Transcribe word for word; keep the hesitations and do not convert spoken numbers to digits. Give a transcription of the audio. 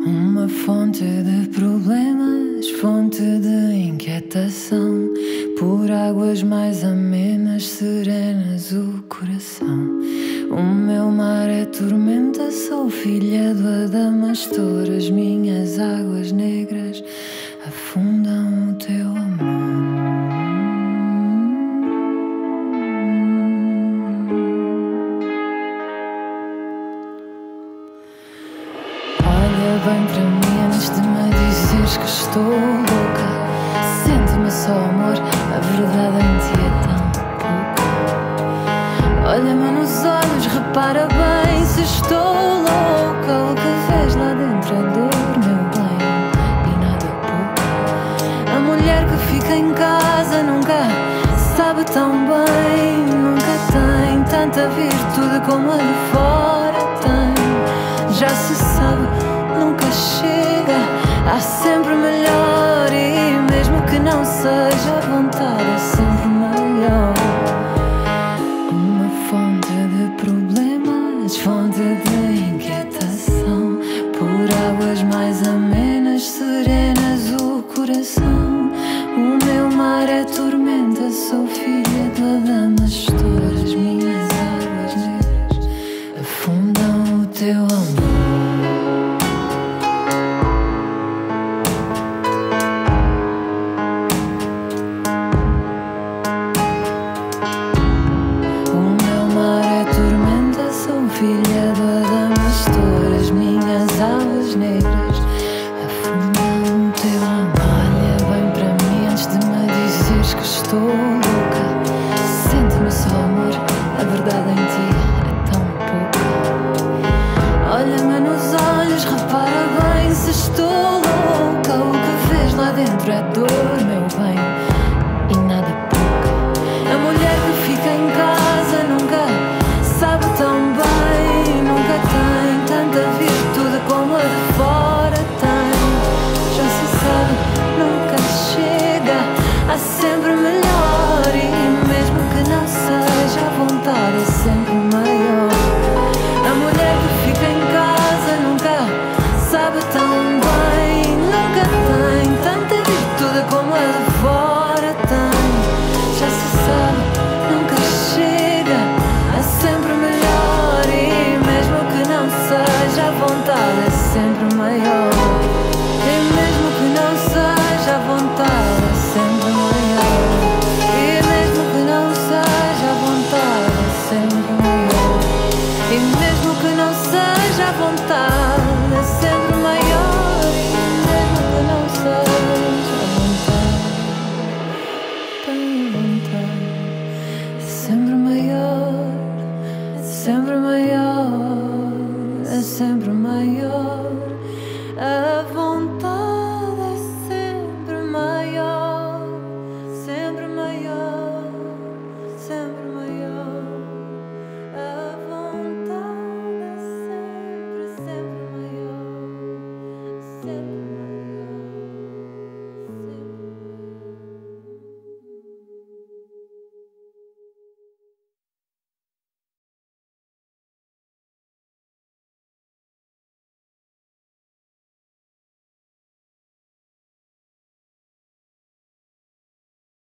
Uma fonte de problemas, fonte de inquietação. Por águas mais amenas, serenas o coração. O meu mar é tormenta, sou filha do Adamastor. As minhas águas negras afundam o teu amor. Olha bem para mim antes de me dizeres que estou louca. Sente-me só, amor, a verdade em ti é tão pouca. Olha-me nos olhos, repara bem se estou louca. O que vês lá dentro é dor, meu bem, e nada pouco. A mulher que fica em casa nunca sabe tão bem, nunca tem tanta virtude como a de fora tem. Já se sabe, nunca chega, há sempre melhor. E mesmo que não seja, a vontade é sempre maior. Uma fonte de problemas, fonte de inquietação. Por águas mais amenas, serenas o coração. O meu mar é tormenta, sou filha do Adamastor. As minhas águas negras afundam o teu amor. Filha do Adamastor, as minhas águas negras afundam o teu amor. Olha bem para mim antes de me dizeres que estou louca. Sente-me só, amor, a verdade em ti é tão pouca. Olha-me nos olhos, repara bem se estou louca. O que vês lá dentro é dor, meu bem, e nada pouca. A mulher que fica em casa nunca sabe tão bem, nunca tem tanta virtude como a de fora tem. Já se sabe, nunca chega, há sempre melhor. E mesmo que não seja, a vontade é sempre maior. A mulher que fica em casa nunca sabe tão bem, nunca tem tanta virtude como a de fora tem. Já se sabe, nunca chega, há sempre melhor. E mesmo que não seja, a vontade é sempre maior. E mesmo que não seja, a vontade é sempre maior. E mesmo que não seja, a vontade é sempre maior. E mesmo que não seja, a vontade é sempre maior. E mesmo que não seja, a vontade, a vontade é sempre maior. É sempre maior, é sempre maior. A vontade é sempre maior, sempre maior, sempre maior. A vontade é sempre, sempre maior, sempre maior.